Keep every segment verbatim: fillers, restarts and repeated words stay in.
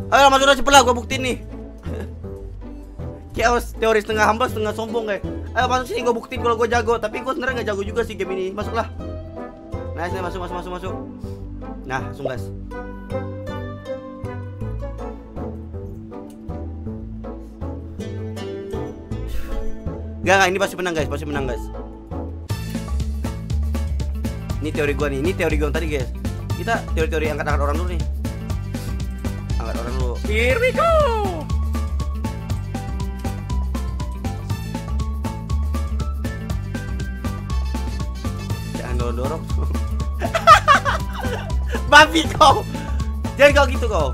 Ayo masuk aja cepet lah, gua buktiin nih. Chaos teori setengah hamba setengah sombong kayak. Ayo masuk sini, gua buktiin kalau gua jago. Tapi gua sebenarnya nggak jago juga sih game ini. Masuklah. Nice, nih masuk masuk masuk masuk. Nah, langsung gas. Gak, gak, ini pasti menang guys, pasti menang guys. Ini teori gua nih, ini teori gua yang tadi guys. Kita teori-teori angkat-angkat orang dulu nih. Angkat orang dulu. Here we go. Jangan dorong-dorong. Babi kau. Jangan kau gitu kau.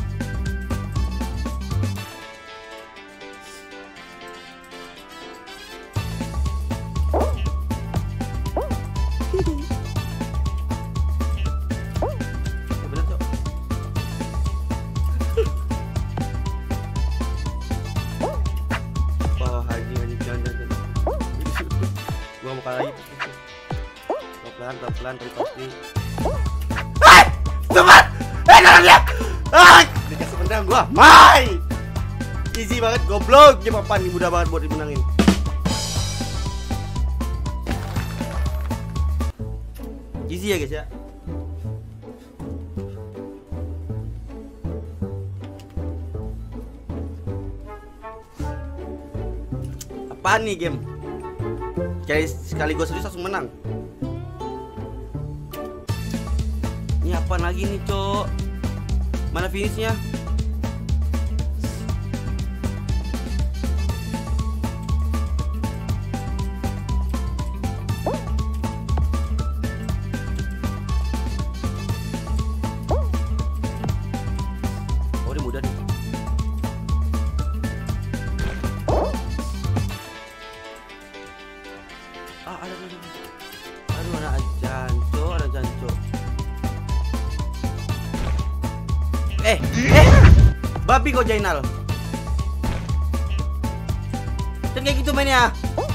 Pelan pelan tapi pasti. Hai, cepat! Eh, jangan dia! Ah, dikasih menang gua. Mai. Easy banget, goblok. Game apaan nih, mudah banget buat dimenangin. Easy ya guys ya. Apaan nih game? Sekali, sekali gue serius langsung menang. Ini apa lagi nih cok? Mana finishnya? Oh ini mudah nih. Ah ada ada. Aduh anak janco, ada janco. Eh, eh, babi kok Jainal. Dan kayak gitu mainnya.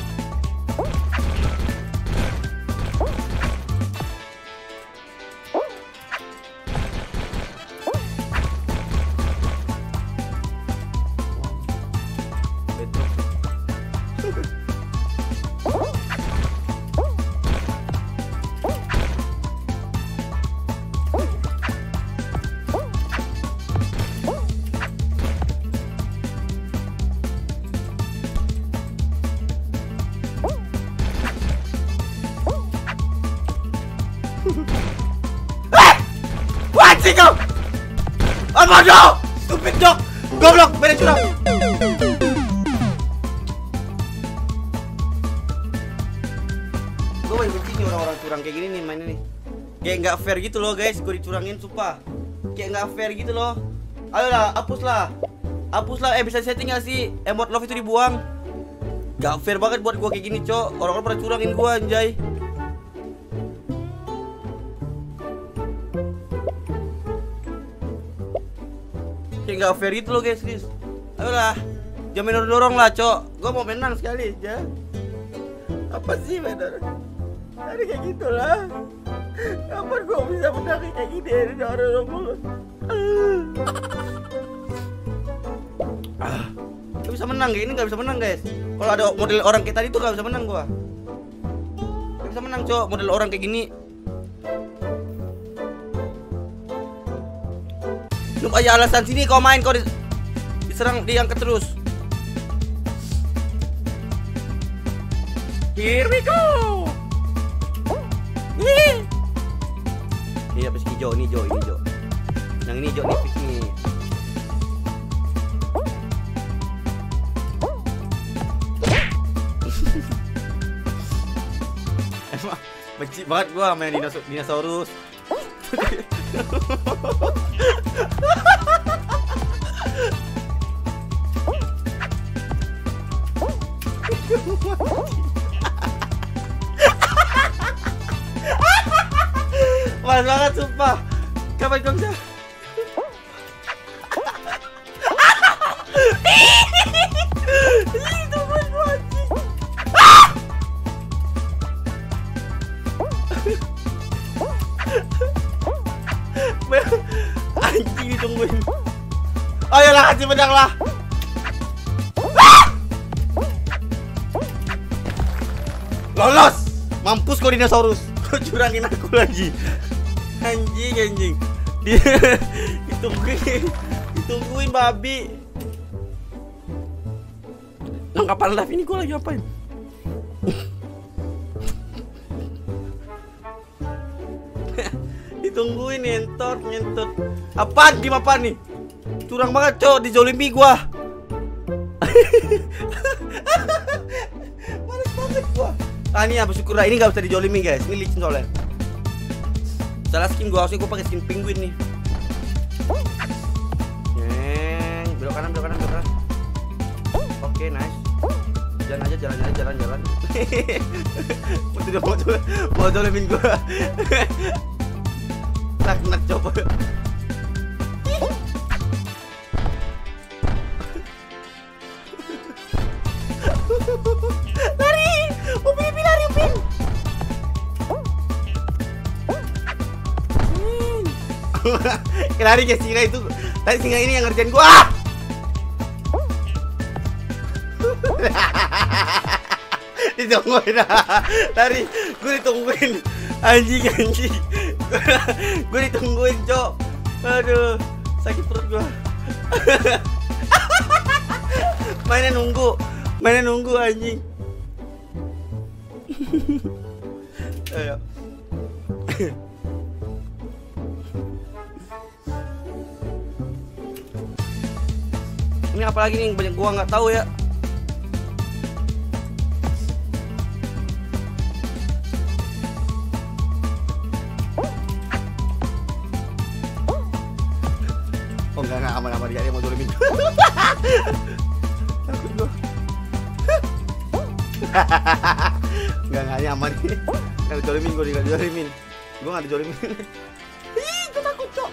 Wajib kau! Apa dong? Stupid dog! Goblok! Beda curang! Gue paling benci nih orang-orang curang kayak gini nih mainnya nih. Kayak nggak fair gitu loh guys, gue dicurangin sumpah. Kayak nggak fair gitu loh. Ayolah, hapuslah. Hapuslah, eh bisa setting gak sih emot love itu dibuang? Gak fair banget buat gue kayak gini cok. Orang-orang pada curangin gue anjay. Kayak nggak fair gitu loh guys, guys. Ayolah, jangan dorong lah cok. Gue mau menang sekali aja. Apa sih bener? Ada kayak gitulah. Kapan gue bisa menang kayak gini? Ada orang mulu. Ah, gak bisa menang kayak ini, gak bisa menang guys. Kalau ada model orang kayak tadi tuh gak bisa menang gue. Gak bisa menang cok, model orang kayak gini. Lu aja alasan sini kau main, kau diserang, diangkat terus. Here we go. Nih. Ini apa sih hijau, ini hijau, ini hijau. Yang ini hijau nipis nih. Emang benci banget gua main dinosaurus. dinosaurus. Males banget sumpah. Kapan kau bisa? Itu buat gua anjing. Anjing ditungguin. Ayolah kasih pedang lah. Lolos. Mampus kau dinosaurus. Kau curangin aku lagi. Anjing anjing. Dia ditungguin. Ditungguin babi. Nangkapan live ini gua lagi ngapain? Ditungguin nyentot nyentot. Apaan game apaan nih? Curang banget cok, dijolimi gua. Males banget gua. Ah ini ya bersyukur lah, ini gak bisa dijolimi guys. Ini licin soalnya. Salah skin gua, harusnya gua pakai skin penguin nih. Neng, belok kanan belok kanan belok kanan. Oke nice. Jalan aja jalan aja jalan jalan. Udah mau coba mau jolimin gua. Nak coba. Lari, Upin Upin lari Upin. Lari ke singa itu. Tadi singa ini yang ngerjain gua. Ah! Ditungguin. Lari, gua ditungguin. Anjing anjing. Gue ditungguin cok. Aduh sakit perut gue. Mainnya nunggu. Mainnya nunggu anjing. Ayo. Ini apalagi nih banyak gua nggak tahu ya. Oh enggak enggak aman-aman dia mau jolimin. Takut gua. Enggak enggak aman. Enggak dijolimin gua, enggak dijolimin. Gua enggak dijolimin. Ih, gua takut, Cok.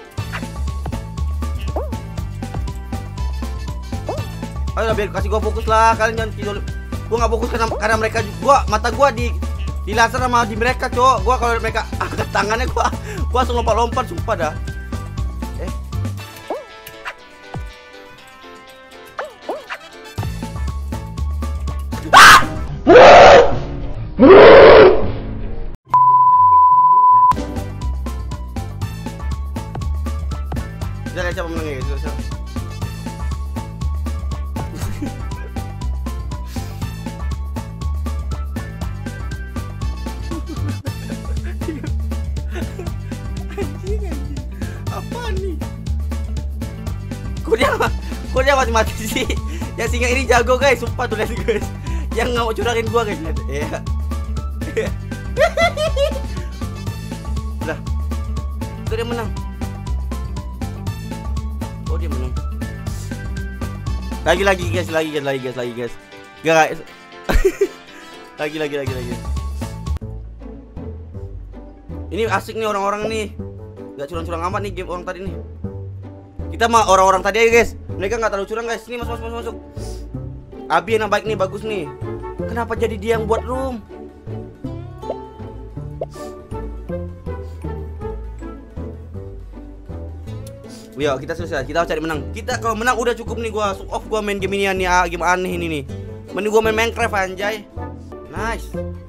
Ayo biar kasih gua fokus lah, kalian jangan jolim. Gua enggak fokus karena karena mereka gua mata gua di di laser sama di mereka, Cok. Gua kalau mereka angkat tangannya gua gua langsung lompat-lompat sumpah dah. Jangan siapa menang ya, siapa. Anjing anjing. Apaan nih? Kok dia kok dia masih mati sih? Ya singa ini jago guys, sumpah tuh lihat guys. Yang nggak mau curangin gua guys, lihat. Iya. Lah. Itu dia menang. Oh dia menang. Lagi lagi guys, lagi guys, lagi guys, lagi guys. Guys. Lagi lagi lagi lagi. Ini asik nih orang-orang nih. Gak curang-curang amat nih game orang tadi nih. Kita mah orang-orang tadi aja guys. Mereka nggak terlalu curang guys. Ini masuk masuk masuk. Abi yang baik nih, bagus nih. Kenapa jadi dia yang buat room? Yo, kita selesai. Kita cari menang. Kita kalau menang udah cukup nih gua. Off gua main game ini nih, ah, game aneh ini nih. Mending gua main Minecraft anjay. Nice.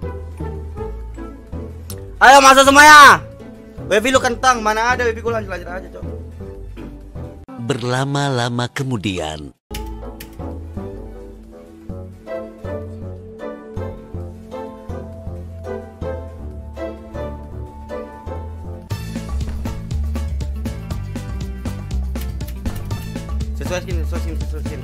Ayo masuk semuanya. Wifi lu kentang, mana ada wifi gua lanjut-lanjut aja, Cok. Berlama-lama kemudian. Sesuai skin, sesuai skin, sesuai skin.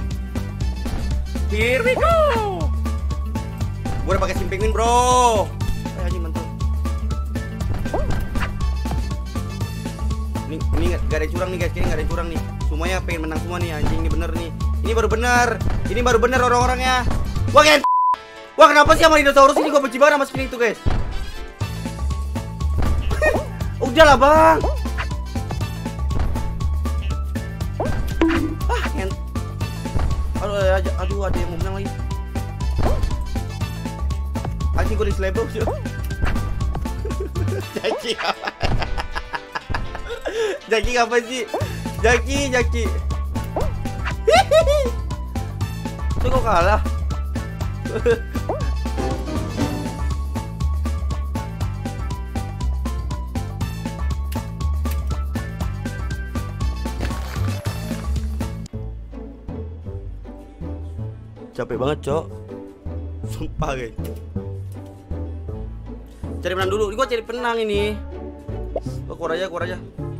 Here we go. Gua udah pakai skin penguin, bro. Ayo anjing mantul. Ini ini gak ada yang curang nih guys, kayaknya gak ada yang curang nih. Semuanya pengen menang semua nih anjing, ini bener nih. Ini baru bener. Ini baru bener orang-orangnya. Wah kayak wah kenapa sih sama dinosaurus ini gua benci banget sama skin itu guys. Udahlah bang. Aduh, aduh, aduh, ada yang mau menang lagi. Anjing gue di selebel sih. Jaki apa? Jaki apa sih? Jaki, Jaki. Itu kok kalah? Capek banget, Cok. Sumpah, guys. Cari penang dulu. Gua cari penang ini. Gua keluar aja, keluar aja.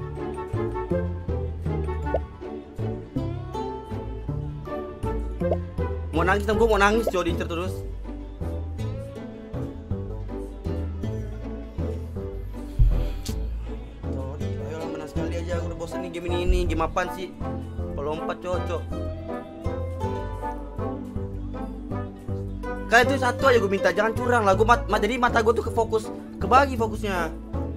Mau nangis, gua mau nangis, Cok, diincer terus. Cok, ayolah menang sekali aja. Gua udah bosan nih game ini, ini. Game apaan sih? Kalau lompat, Cok, Cok. Kayak itu satu aja gue minta, jangan curang lah. Gue mat, mat, jadi mata gue tuh kefokus, kebagi fokusnya.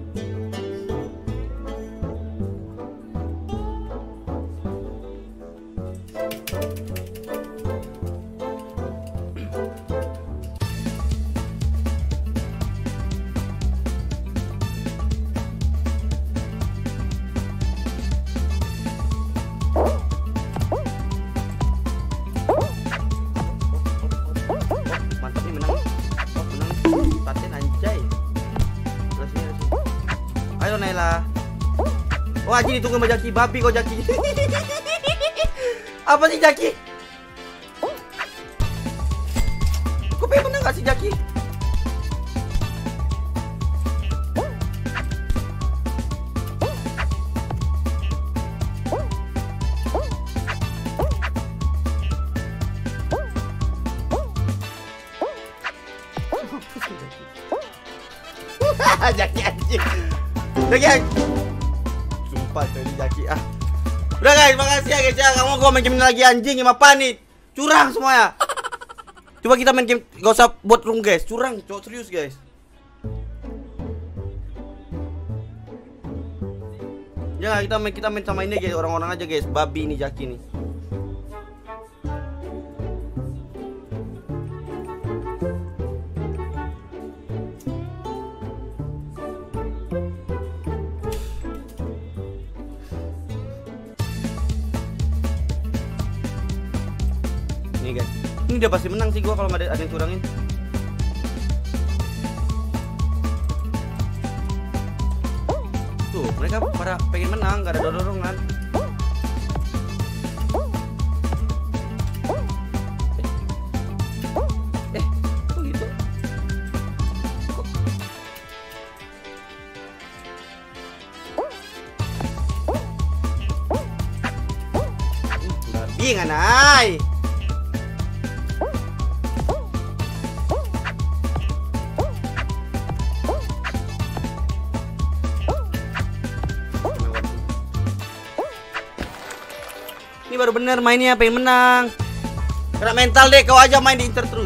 Ayo Naila. Wah, jadi tunggu sama Jaki, babi kok Jaki. Apa sih Jaki? Kok pengen menang gak sih Jaki? Jaki anjing. Jaki anjing. Sumpah tuh ini Jaki ah. Udah guys, makasih ya guys ya. Kamu gua main game lagi anjing, game apa nih? Curang semuanya. Coba kita main game, gak usah buat room guys. Curang, cowok serius guys. Ya kita main kita main sama ini guys, orang-orang aja guys. Babi ini Jaki nih. Nih guys, ini udah pasti menang sih gua kalau nggak ada, ada yang curangin. Tuh, mereka pada pengen menang, nggak ada dorongan. Eh, eh, kok gitu? Kok? Babi nganai. Ini baru bener mainnya, pengen menang. Kena mental deh, kau aja main di Inter terus.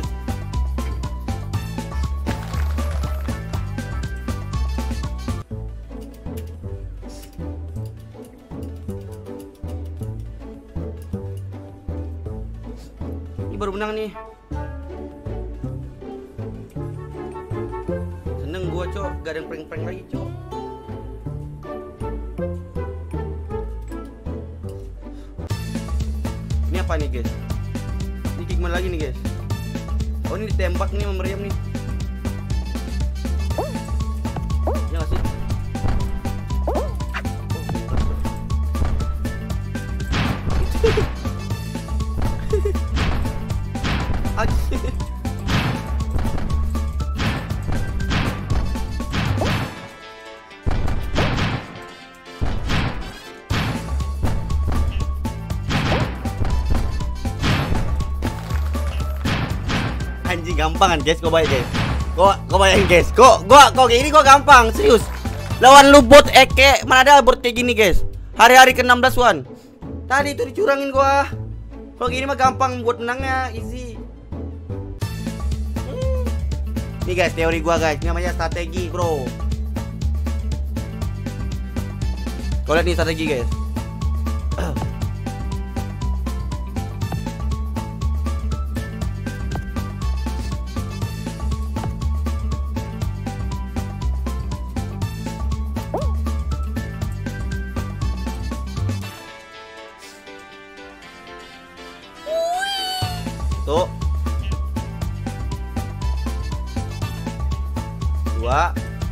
Ini baru menang nih. Seneng gua, Cok. Gak ada yang prank-prank lagi, Cok. Ini apa nih guys? Ini gimana lagi nih guys? Oh ini ditembak nih sama meriam nih. Ya gak sih? Anjing gampang kan guys, kok bayang guys. Kok kok bayangin guys. Kok gua kok kayak ini kok gampang, serius. Lawan lu bot Eke, mana ada bot kayak gini guys. Hari-hari ke enam belas Wan. Tadi itu dicurangin gua. Kalau gini mah gampang buat menangnya, easy. Hmm. Nih guys, teori gua guys, ini namanya strategi, bro. Kau lihat nih strategi guys. Satu. Dua.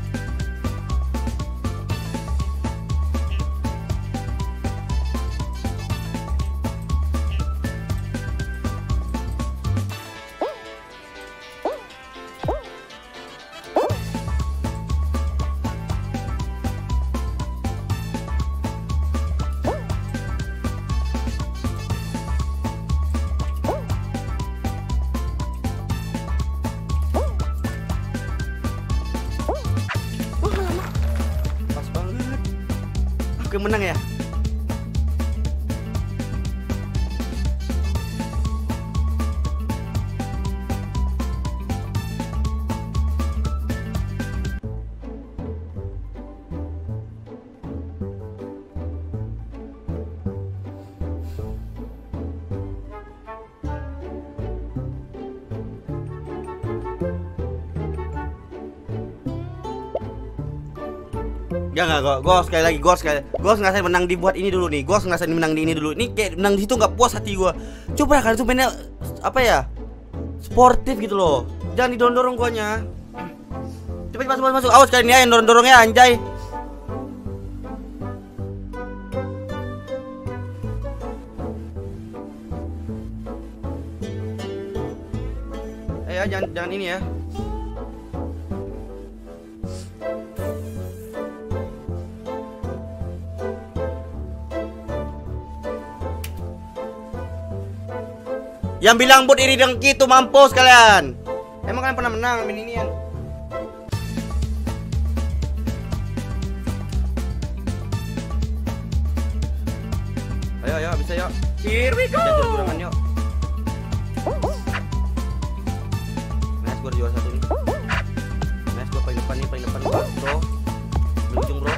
Menang ya. Ya nggak, gue gue sekali lagi gue sekali gue ngerasain menang dibuat ini dulu nih. Gue ngerasain menang di ini dulu. Ini kayak menang di situ nggak puas hati gue. Coba kan itu mainnya apa ya, sportif gitu loh. Jangan didorong-dorong guanya. Cepet masuk masuk masuk. Awas kalian ya yang dorong-dorongnya anjay. Eh ya, jangan jangan ini ya. Yang bilang buat iri dengki itu mampus kalian. Emang kalian pernah menang main inian? Ayo ayo bisa yuk. Here we go. Curangan yuk. Nice, gue juara satu nih. Nice, gue paling depan nih, paling depan bro. Berujung bro.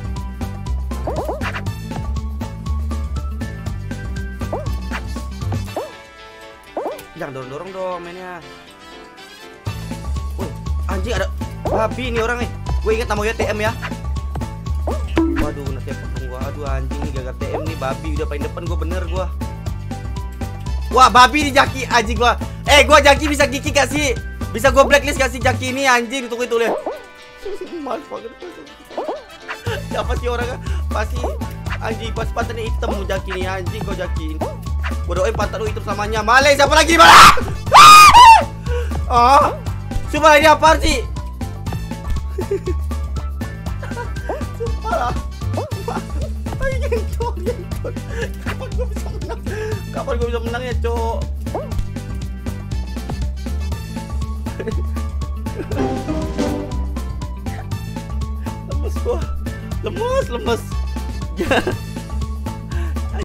Jangan dorong-dorong dong mainnya. Wih, anjing ada babi nih orang nih. Gue inget namanya T M ya. Waduh, nanti potong gua. Aduh anjing nih gagal T M nih, babi udah paling depan gua bener gua. Wah, babi nih Jaki anjing gua. Eh, gua Jaki bisa gigi gak sih? Bisa gua blacklist gak sih Jaki ini anjing, tunggu itu lihat. Males banget. Siapa sih orangnya? Pasti anjing pas pantatnya hitam Jaki nih anjing, kok Jaki. Gue doain pantat lu hitam samanya. Male, siapa lagi di mana? Oh, sumpah ini apa sih? Sumpah lah. Kapan gue bisa menang? Kapan gue bisa menang ya, cok? Lemes gua, lemes, lemes.